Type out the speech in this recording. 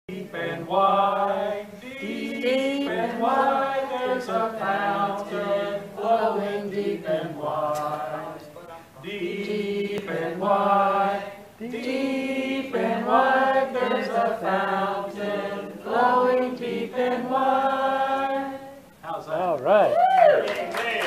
Deep and wide, deep and wide, there's a fountain flowing deep and wide. Deep and wide, deep and wide, there's a fountain flowing deep and wide. How's that? All right.